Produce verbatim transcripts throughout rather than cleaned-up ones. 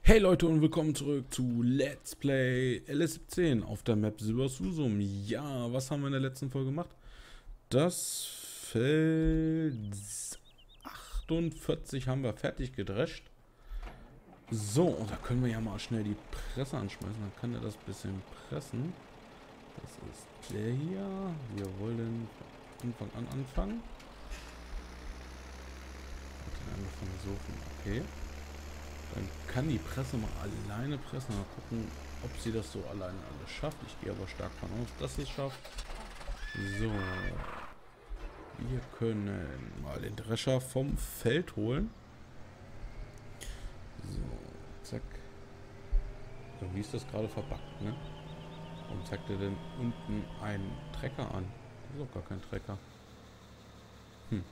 Hey Leute und willkommen zurück zu Let's Play L S siebzehn auf der Map Silbersusum. Ja, was haben wir in der letzten Folge gemacht? Das Feld achtundvierzig haben wir fertig gedrescht. So, und da können wir ja mal schnell die Presse anschmeißen. Dann kann er das bisschen pressen. Das ist der hier. Wir wollen von Anfang an anfangen. Angefangen suchen, okay. Dann kann die Presse mal alleine pressen. Mal gucken, ob sie das so alleine alles schafft. Ich gehe aber stark davon aus, dass sie es schafft. So. Wir können mal den Drescher vom Feld holen. So, zack. So, wie ist das gerade verpackt, ne? Warum zeigt er denn unten einen Trecker an? Das ist doch gar kein Trecker. Hm.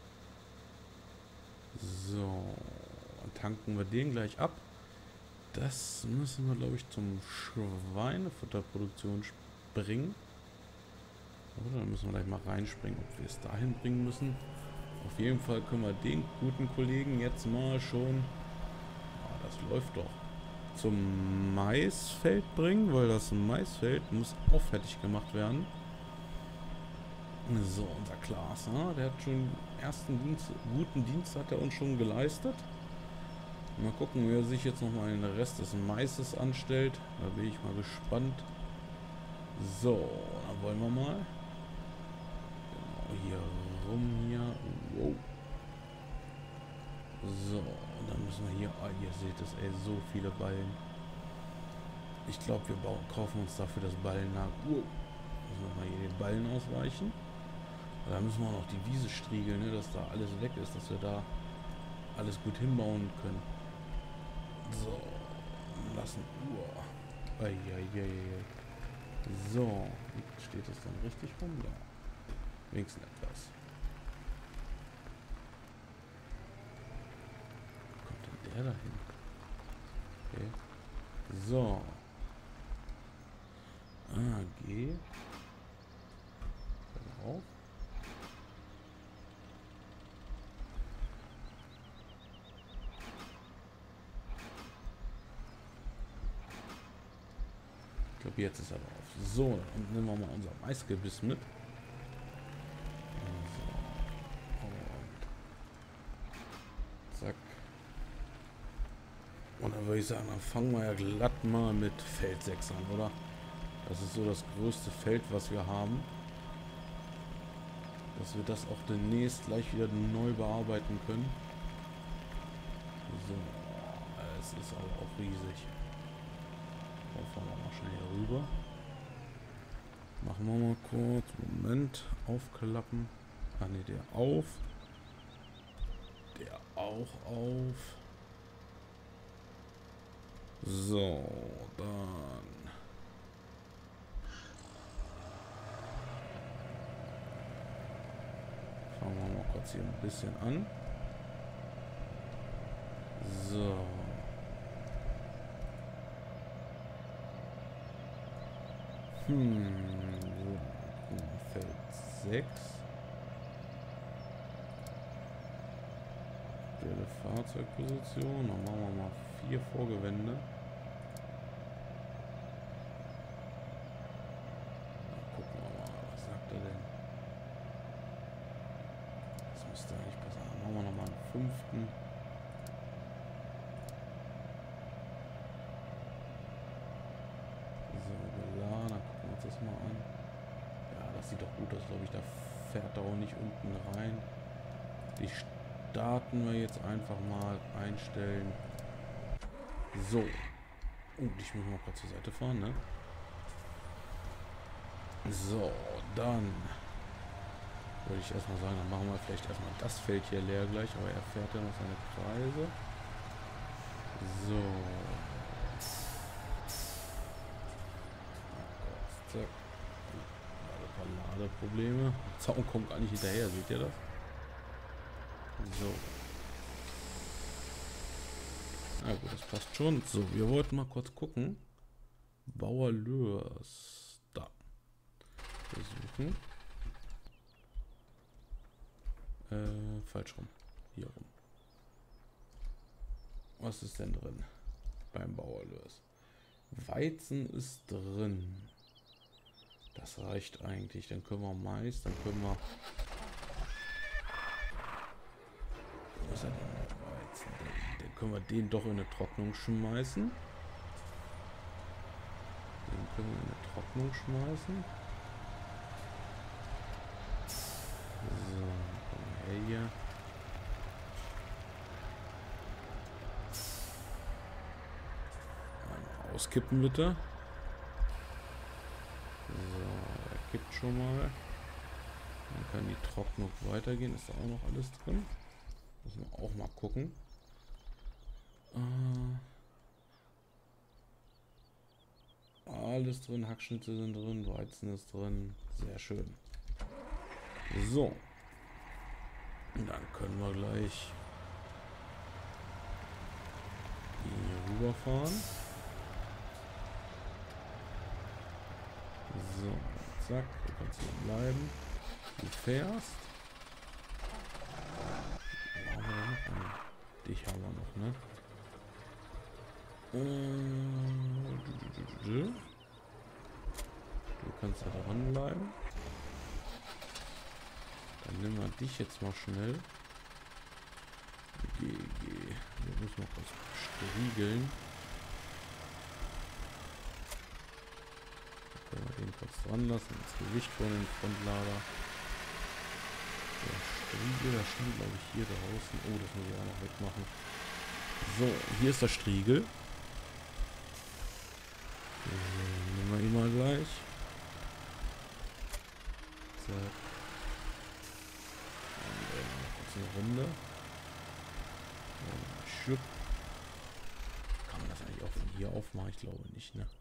So. Dann tanken wir den gleich ab. Das müssen wir, glaube ich, zum Schweinefutterproduktion bringen. Oder dann müssen wir gleich mal reinspringen, ob wir es dahin bringen müssen. Auf jeden Fall können wir den guten Kollegen jetzt mal schon, ah, das läuft doch, zum Maisfeld bringen, weil das Maisfeld muss auch fertig gemacht werden. So, unser Klaas, ne? Der hat schon ersten Dienst, guten Dienst hat er uns schon geleistet. Mal gucken, wie er sich jetzt nochmal den Rest des Maises anstellt. Da bin ich mal gespannt. So, dann wollen wir mal. Genau, hier rum hier. Wow. So, und dann müssen wir hier. Ah, ihr seht es, ey, so viele Ballen. Ich glaube, wir bauen, kaufen uns dafür das Ballen nach. Wow. Müssen wir mal hier den Ballen ausweichen. Da müssen wir auch noch die Wiese striegeln, ne, dass da alles weg ist, dass wir da alles gut hinbauen können. So, lassen. Uah. Eieiei. So, steht es dann richtig rum? Ja. Wenigstens etwas. Wo kommt denn der dahin? Okay. So. Ah, G. Auf. Ich glaube, jetzt ist er drauf. So, dann nehmen wir mal unser Maisgebiss mit. So. Und zack. Und dann würde ich sagen, dann fangen wir ja glatt mal mit Feld sechs an, oder? Das ist so das größte Feld, was wir haben. Dass wir das auch demnächst gleich wieder neu bearbeiten können. So. Es ist aber auch riesig. Dann fahren wir mal schnell hier rüber. Machen wir mal kurz. Moment. Aufklappen. Ah ne, der auf. Der auch auf. So, dann. Schauen wir mal kurz hier ein bisschen an. So. Hm, Feld sechs. Aktuelle Fahrzeugposition. Dann machen wir mal vier Vorgewände. Dann gucken wir mal, was sagt er denn? Das müsste eigentlich passen. Dann machen wir nochmal einen fünften. So, geladen. Dann gucken wir uns das mal an. Ja, das sieht doch gut aus, glaube ich. Da fährt er auch nicht unten rein. Die starten wir jetzt einfach mal einstellen. So. Und ich muss mal kurz zur Seite fahren, ne? So, dann würde ich erstmal sagen, dann machen wir vielleicht erstmal das Feld hier leer gleich, aber er fährt ja noch seine Kreise. So. Zack. Ein paar Ladeprobleme. Zaun kommt gar nicht hinterher, seht ihr das? So. Na gut, das passt schon. So, wir wollten mal kurz gucken. Bauer Lörs. Da. Versuchen. Äh, falsch rum. Hier rum. Was ist denn drin? beim Bauerlös. Weizen ist drin. Das reicht eigentlich. Dann können wir Mais, dann können wir... Was ist denn mit Weizen? Dann, dann können wir den doch in eine Trocknung schmeißen. Den können wir in eine Trocknung schmeißen. So, komm mal her hier. Einmal auskippen bitte. So, er kippt schon mal. Dann kann die Trocknung weitergehen. Ist da auch noch alles drin? Müssen wir auch mal gucken. Äh, alles drin, Hackschnitte sind drin, Weizen ist drin. Sehr schön. So. Dann können wir gleich hier rüberfahren. So, zack, du kannst hier bleiben. Du fährst. Haben wir noch einen? Dich haben wir noch, ne? Und du kannst da dran bleiben. Dann nehmen wir dich jetzt mal schnell. G G. Wir müssen noch was striegeln. Können wir den kurz dran lassen. Das Gewicht von dem Frontlader. Der Striegel, der stand glaube ich hier draußen. Oh, das muss ich auch noch wegmachen. So, hier ist der Striegel. So, nehmen wir ihn mal gleich. Zack. Und dann noch kurz eine Runde. Und schüpp. Kann man das eigentlich auch von hier aufmachen? Ich glaube nicht, ne?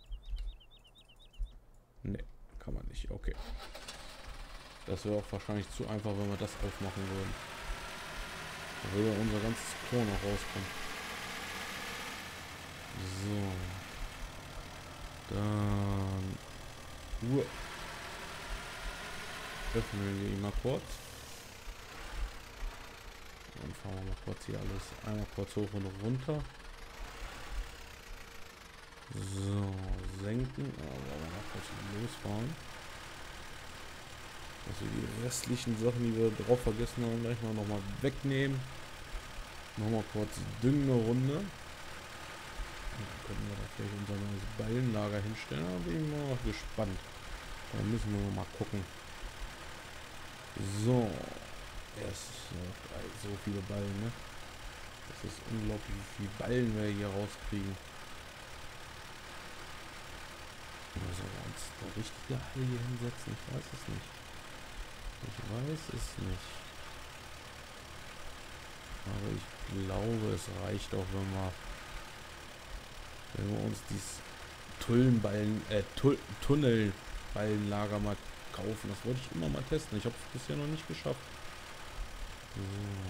Ne, kann man nicht. Okay. Das wäre auch wahrscheinlich zu einfach, wenn wir das aufmachen würden. Da würde unser ganzes Korn noch rauskommen. So. Dann uh, öffnen wir ihn mal kurz. Dann fahren wir mal kurz hier alles einmal kurz hoch und runter. So, senken. Aber wollen wir mal kurz losfahren. Also die restlichen Sachen, die wir drauf vergessen haben, gleich mal nochmal wegnehmen. Nochmal kurz düngen eine Runde. Und dann können wir da vielleicht unser neues Ballenlager hinstellen. Da bin ich mal gespannt. Da müssen wir mal gucken. So. Erst so viele Ballen, ne? Das ist unglaublich, wie viele Ballen wir hier rauskriegen. Oder sollen wir uns eine richtige Halle hier hinsetzen? Ich weiß es nicht. Ich weiß es nicht. Aber ich glaube, es reicht auch, wenn wir, wenn wir uns dieses Tullenballen, äh, Tull Tunnelballenlager mal kaufen. Das wollte ich immer mal testen. Ich habe es bisher noch nicht geschafft. So.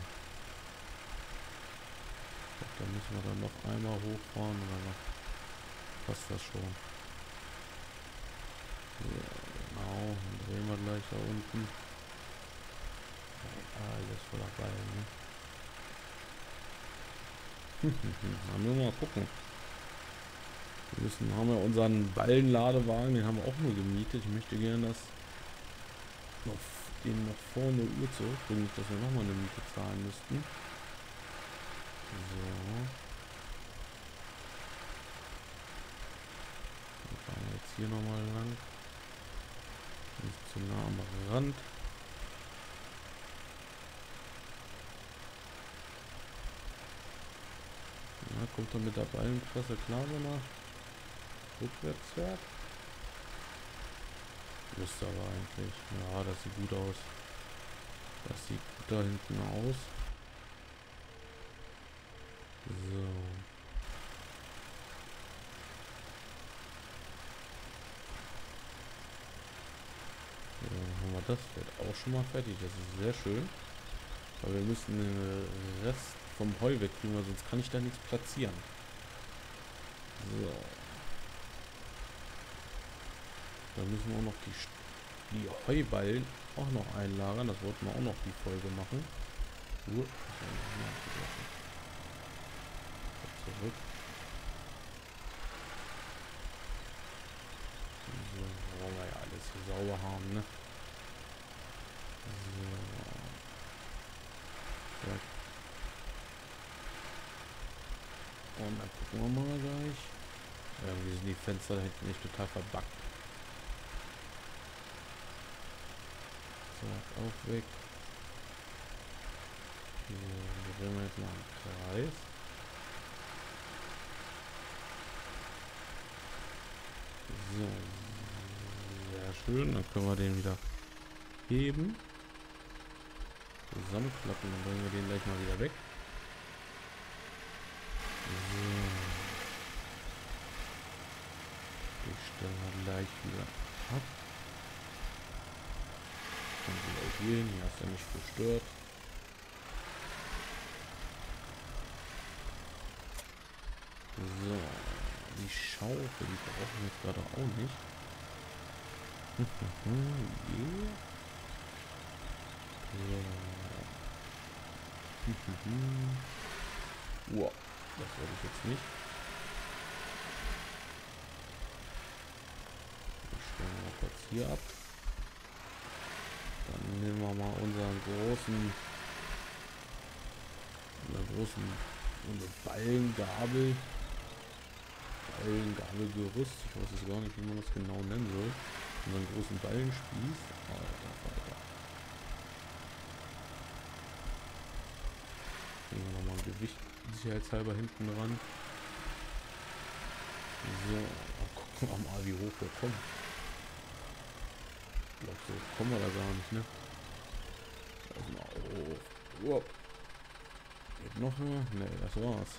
Ich glaub, da müssen wir dann noch einmal hochfahren und dann passt das schon. Ja, genau. Dann drehen wir gleich da unten. Alles voller Ballen, ne? Dann müssen wir mal gucken. Wir müssen, haben ja unseren Ballenladewagen, den haben wir auch nur gemietet. Ich möchte gerne das noch, den noch vorne Uhr zurückbringen, nicht, dass wir nochmal eine Miete zahlen müssten. So. Dann fahren wir jetzt hier nochmal lang. Nicht zu nah am Rand. Ja, kommt er mit der Ballenpresse klar, wenn er rückwärts fährt? Müsste aber eigentlich. Ja, das sieht gut aus. Das sieht gut da hinten aus. So. Ja, dann haben wir das wird auch schon mal fertig. Das ist sehr schön. Aber wir müssen den Rest vom Heu wegkriegen, weil sonst kann ich da nichts platzieren. So. Dann müssen wir auch noch die, die Heuballen auch noch einlagern. Das wollten wir auch noch die Folge machen. Uh, zurück. So, wollen wir ja alles hier sauber haben, ne? So. Ja. Und dann gucken wir mal gleich. Irgendwie sind die Fenster da hinten nicht total verbackt. So, auch weg. So, wir drehen wir jetzt mal einen Kreis. So, sehr schön. Dann können wir den wieder heben. Zusammenklappen, dann bringen wir den gleich mal wieder weg. So. Ich stelle mal gleich wieder ab. Dann wieder hier hin. Hier hast du nicht gestört. So. Die Schaufel, die brauchen wir jetzt gerade auch nicht. Yeah. So. Wow, das wollte ich jetzt nicht. Ich stelle mal kurz hier ab. Dann nehmen wir mal unseren großen, unseren großen, unsere Ballengabel. Ballengabelgerüst. Ich weiß jetzt gar nicht, wie man das genau nennen soll. Unseren großen Ballenspieß. Alter, Alter. Nehmen wir nochmal ein Gewicht sicherheitshalber hinten ran. So, gucken wir mal, wie hoch wir kommen. Ich glaube, so kommen wir da gar nicht, ne? Also mal hoch. Wow. Geht noch mehr? Ne, das war's.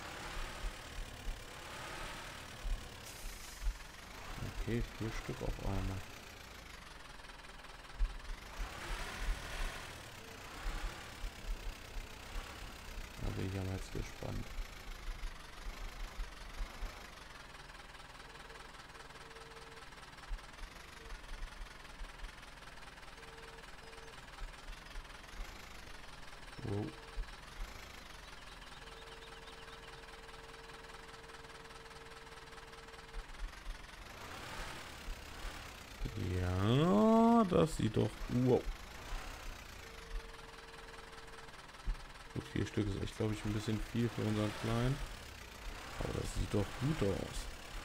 Okay, vier Stück auf einmal. Da bin ich ja mal jetzt gespannt. Wow. Ja, das sieht doch... Wow. Gut, vier Stück ist echt, glaube ich, ein bisschen viel für unseren Kleinen. Aber das sieht doch gut aus.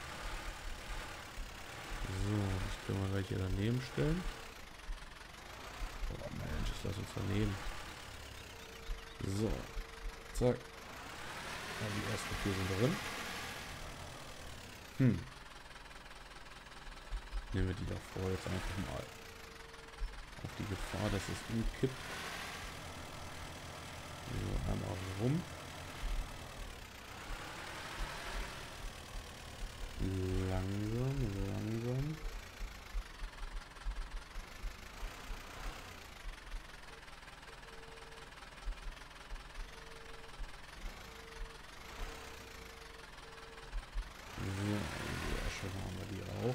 So, das können wir gleich hier daneben stellen. Oh Mensch, ist das uns daneben. So. Zack. Ja, die ersten vier sind drin. Hm. Nehmen wir die davor jetzt einfach mal auf die Gefahr, dass es umkippt. So, einmal rum. Langsam, langsam. So, die Asche haben wir die auch.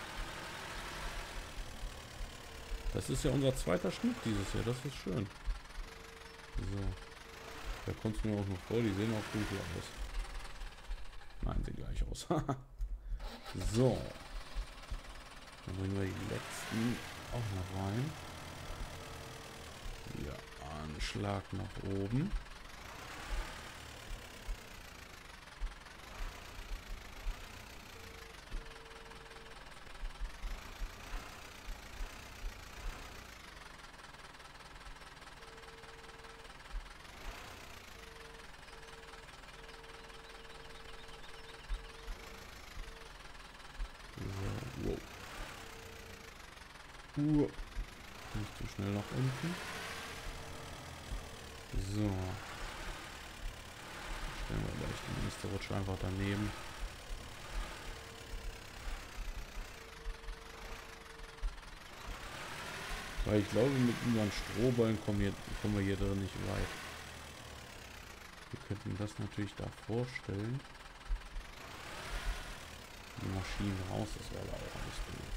Das ist ja unser zweiter Schnitt dieses Jahr, das ist schön. So. Da kommt es mir auch noch vor, die sehen auch dunkel aus. Nein, sehen gleich aus. So. Dann bringen wir die letzten auch noch rein. Ja, Anschlag nach oben. So, wow. Uh, nicht zu schnell nach unten. So. Stellen wir gleich die nächste Rutsche einfach daneben. Weil ich glaube, mit unseren Strohballen kommen, hier, kommen wir hier drin nicht weit. Wir könnten das natürlich da vorstellen. Die Maschinen raus, das wäre aber auch alles doof.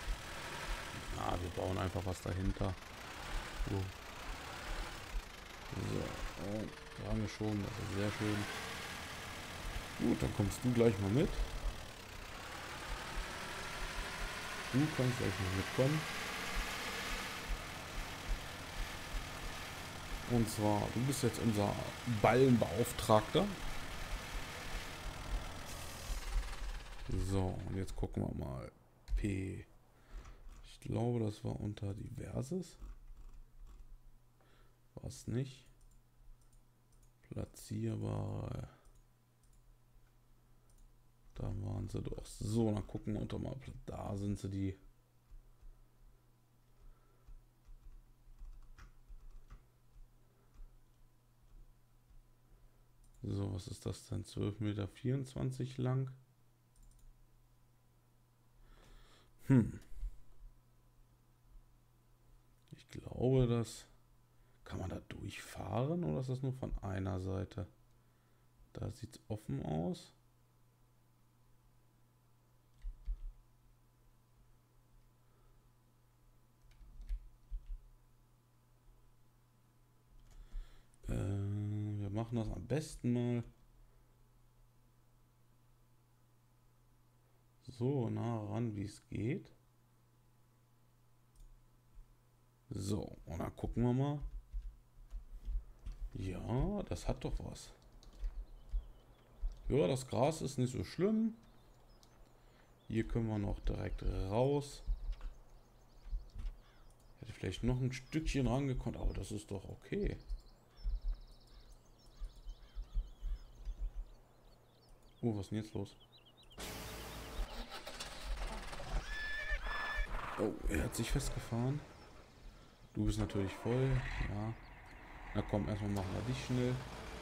Ja. Ah, wir bauen einfach was dahinter. So. So, und dran geschoben, das ist sehr schön. Gut, dann kommst du gleich mal mit. Du kannst gleich mal mitkommen. Und zwar, du bist jetzt unser Ballenbeauftragter. So, und jetzt gucken wir mal. P. Ich glaube, das war unter Diverses. War es nicht. Platzierbare. Da waren sie doch. So, dann gucken wir unter mal. Da sind sie die. So, was ist das denn? zwölf Meter vierundzwanzig lang. Hm. Ich glaube, das kann man da durchfahren oder ist das nur von einer Seite? Da sieht es offen aus. Äh, wir machen das am besten mal so nah ran, wie es geht. So, und dann gucken wir mal. Ja, das hat doch was. Ja, das Gras ist nicht so schlimm. Hier können wir noch direkt raus. Hätte vielleicht noch ein Stückchen rangekommen, aber das ist doch okay. Oh, was ist denn jetzt los? Oh, er hat sich festgefahren. Du bist natürlich voll, ja. Na komm, erstmal machen wir dich schnell.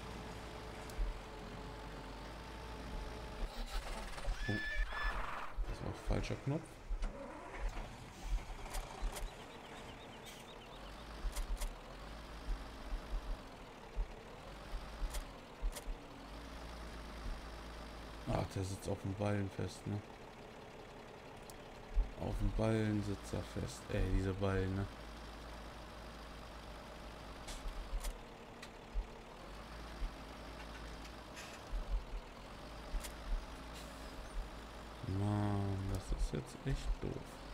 Oh, das war ein falscher Knopf. Ach, der sitzt auf dem Ballen fest, ne? Auf dem Ballen sitzt er fest. Ey, diese Ballen, ne? Mann, das ist jetzt echt doof.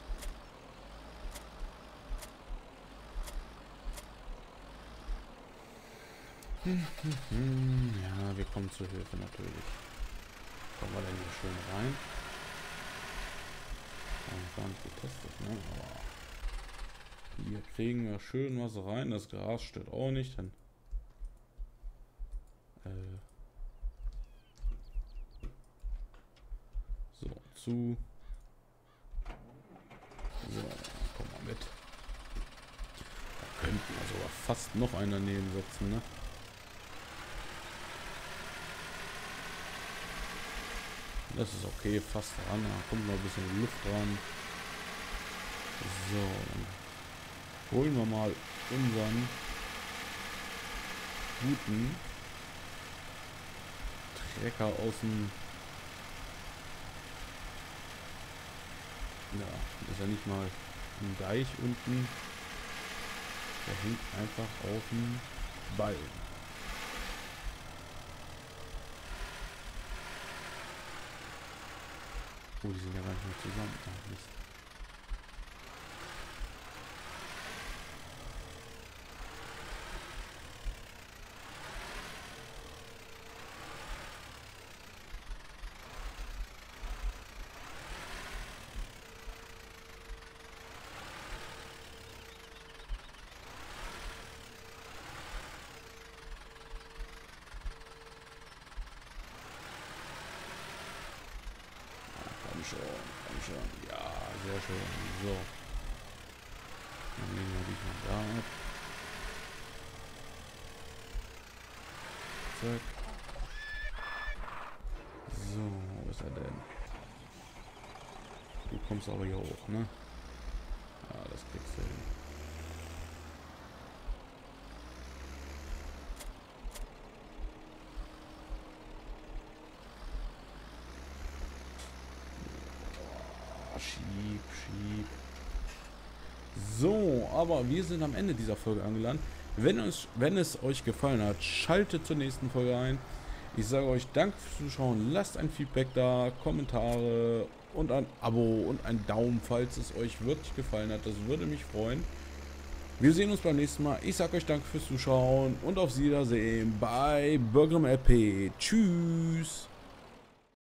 Hm, hm, hm. Ja, wir kommen zur Hilfe natürlich. Kommen wir denn hier schön rein? Haben wir gar nicht getestet, ne? Aber hier kriegen wir schön was rein. Das Gras stört auch nicht. Dann äh so, zu. So, komm mal mit. Da könnten wir sogar fast noch einen daneben setzen, ne? Das ist okay, fast ran. Da kommt noch ein bisschen Luft ran. So, dann holen wir mal unseren guten Trecker aus dem... Ja, ist ja nicht mal ein Deich unten. Der hängt einfach auf dem Ball. Oh, die sind ja gar nicht mehr zusammen. Ach, Mist. Schon, komm schon. Ja, sehr schön. So. Dann nehmen wir dich mal da ab. Zack. So, wo ist er denn? Du kommst aber hier hoch, ne? Ja, das kriegst du hin. Schieb, schieb. So, aber wir sind am Ende dieser Folge angelangt. Wenn es, wenn es euch gefallen hat, schaltet zur nächsten Folge ein. Ich sage euch danke fürs Zuschauen, lasst ein Feedback da, Kommentare und ein Abo und ein Daumen, falls es euch wirklich gefallen hat. Das würde mich freuen. Wir sehen uns beim nächsten Mal. Ich sage euch danke fürs Zuschauen und auf Wiedersehen bei Burgrim L P. Tschüss.